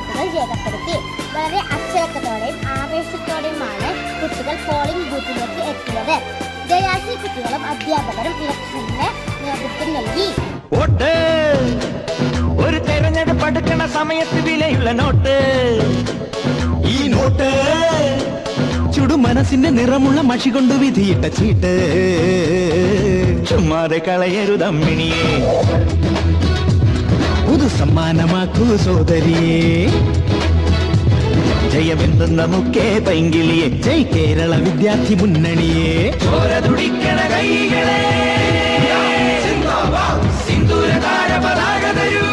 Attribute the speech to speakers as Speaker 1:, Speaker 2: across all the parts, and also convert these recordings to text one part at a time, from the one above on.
Speaker 1: വോട്ടുകൾ രേഖപ്പെടുത്തി. വളരെ അച്ചടക്കത്തോടെയും ആവേശത്തോടെയുമാണ് കുട്ടികൾ പോളിംഗ് ബൂത്തിലേക്ക് എത്തിയത്. ജയാസി കുട്ടികളും അധ്യാപകരും ഇലക്ഷന് നേതൃത്വം നൽകി.
Speaker 2: വോട്ട് ഒരു തെരഞ്ഞെടുപ്പ് അടുക്കണ സമയത്ത് വിലയുള്ള നോട്ട്. ഈ നോട്ട് ചുടുമനസിന്റെ നിറമുള്ള മഷി കൊണ്ട് വിധിയിട്ട ചീട്ട്. ചുമ്മാതെ കളയരുതമ്മിണിയെ, പുതു സമ്മാനമാക്കൂ സോദരിയെ. ജയമെന്നും നമുക്കേ പൈങ്കിളിയെ, ജയ് കേരള വിദ്യാർത്ഥി മുന്നണിയെ. ചോര തുടിക്കണ കൈകളെ സിന്ദൂരതാര പതാക തരൂ,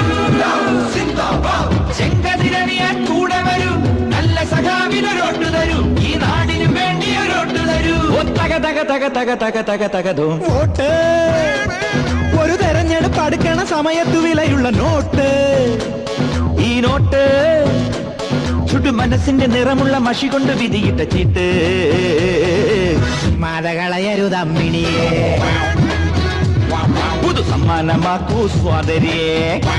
Speaker 2: ചെങ്കതിരണിയാൻ കൂടെ വരൂ, നല്ല സഖാവിനൊരോട്ട് തരൂ, ഈ നാടിനു വേണ്ടി ഒരോട്ട് തരൂ. തക തക തക തക തക തക തകതോ. വോട്ട് ഒരു തെരഞ്ഞെടുപ്പ് അടുക്കണ സമയത്ത് വിലയുള്ള നോട്ട്. ഈ നോട്ട് ചുട്ടു മനസ്സിന്റെ നിറമുള്ള മഷി കൊണ്ട് വിധിയിട്ട ചീട്ട്. മതകളയരുതമ്മിണിയെ, പുതു സമ്മാനമാക്കൂ സ്വാതരിയെ.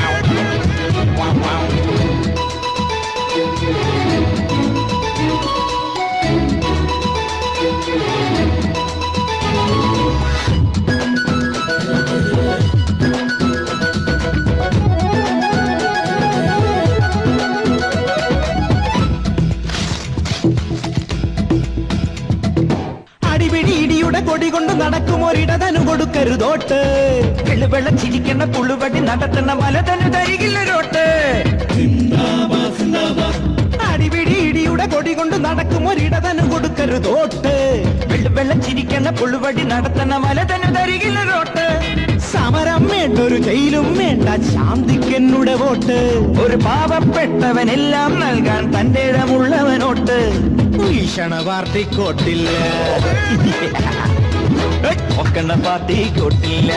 Speaker 2: അടിപിടിയുടെ കൊടി കൊണ്ട് നടക്കും ഒരിടതനു കൊടുക്കരുതോട്ട്. വെള്ളുവെള്ളം ചിരിക്കണ പുളുവടി നടത്തുന്ന മലതനു തരികില്ലൊരോട്ട്. അടിപിടിയുടെ കൊടി കൊണ്ട് നടക്കും ഒരിടതനു കൊടുക്കരുതോട്ട്. വെള്ളുവെള്ളം ചിരിക്കണ പുളുവടി നടത്തുന്ന മലതനു തരികില്ലൊരോട്ട്. സമരം വേണ്ട, ഒരു ജയിലും വേണ്ട, ശാന്തിക്കെന്നുടെ വോട്ട്. ഒരു പാവപ്പെട്ടവനെല്ലാം നൽകാൻ തന്റെ ഇടമുള്ളവനോട്ട്. ഭീഷണ പാർട്ടിക്കോട്ടില്ല, ഒക്കണ പാർട്ടിക്കോട്ടില്ല,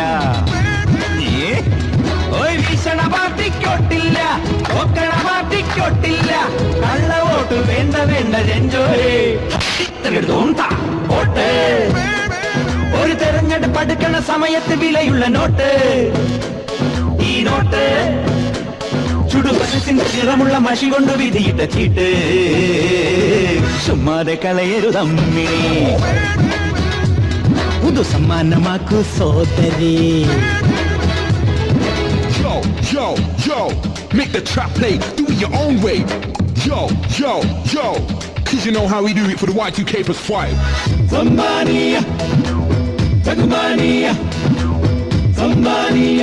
Speaker 2: ഭീഷണ പാർട്ടിക്കോട്ടില്ല, ഒക്കണ പാർട്ടിക്കോട്ടില്ല. കള്ള വോട്ട് വേണ്ട വേണ്ട രഞ്ജോരെ. വോട്ട് ഒരു തെരഞ്ഞെടുപ്പ് അടുക്കണ സമയത്ത് വിലയുള്ള നോട്ട്. ഈ നോട്ട് ചുടുമനസിന്റെ നിറമുള്ള മഷി കൊണ്ട് വിധിയിട്ട ചീട്ട്. ചുമ്മാതെ കളയരുതമ്മിണി, പുതു സമ്മാനമാക്കൂ സോദരി.
Speaker 3: Yo, yo, yo, make the trap play, do it your own way. Yo, yo, yo, cause you know how we do it for the Y2K plus 5.
Speaker 2: Somebody, somebody, somebody,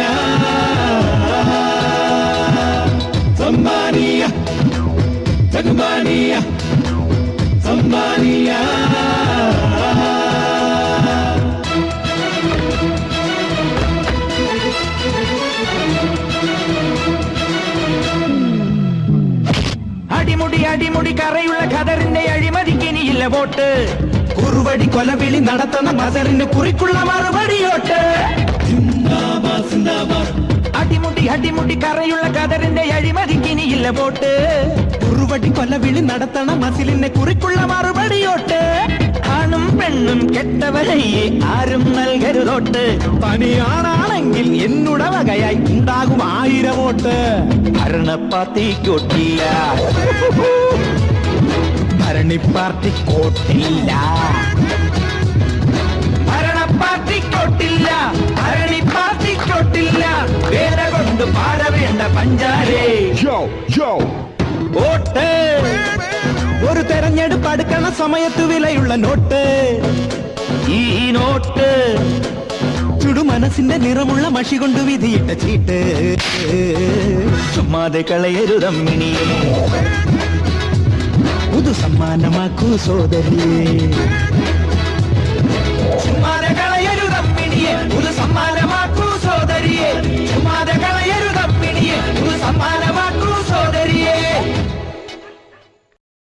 Speaker 2: somebody, somebody, somebody. അടിമുടി അടിമുടി കറയുള്ള ഖദറിന്റെ അഴിമതിക്കിനിയില്ല vote. കുറുവടി കൊലവിളി നടത്തുന്ന മസറിന് കുറിക്കുള്ള മറുപടിയോട്ട്. അടിമുടി അടിമുടി കറയുള്ള ഖദറിന്റെ അഴിമതിക്കിനിയില്ല vote. കുറുവടി കൊലവിളി നടത്തണ മസിലിനെ കുറിക്കുള്ള മറുപടിയോട്ട്. ആണും പെണ്ണും കെട്ടവരയെ ആരും നൽകരുതോട്ട്. തനിയാണെങ്കിൽ എന്നുട വകയായി ഉണ്ടാകും 1000 വോട്ട്. ഭരണപ്പാർട്ടിക്കോട്ടില്ല, ഭരണിപ്പാർട്ടിക്കോട്ടില്ല, ഭരണപ്പാർട്ടിക്കോട്ടില്ല, ഭരണിപ്പാർട്ടിക്കോട്ടില്ല. വേല കൊണ്ട് പാര വേണ്ട പഞ്ചാരേ.
Speaker 3: Yo, yo,
Speaker 2: വോട്ട് ഒരു തെരഞ്ഞെടുപ്പ് അടുക്കണ സമയത്ത് വിലയുള്ള നോട്ട്. ഈ നോട്ട് ചുടുമനസിന്റെ നിറമുള്ള മഷി കൊണ്ട് വിധിയിട്ട ചീട്ട്. ചുമ്മാതെ കളയരുതമ്മിണിയെ, പുതു സമ്മാനമാക്കൂ സോദരിയെ. ചുമ്മാതെ കളയരുതമ്മിണിയെ, പുതു സമ്മാനമാക്കൂ സോദരിയെ. ചുമ്മാതെ കളയരുതമ്മിണിയെ, പുതു സമ്മാനമാക്കൂ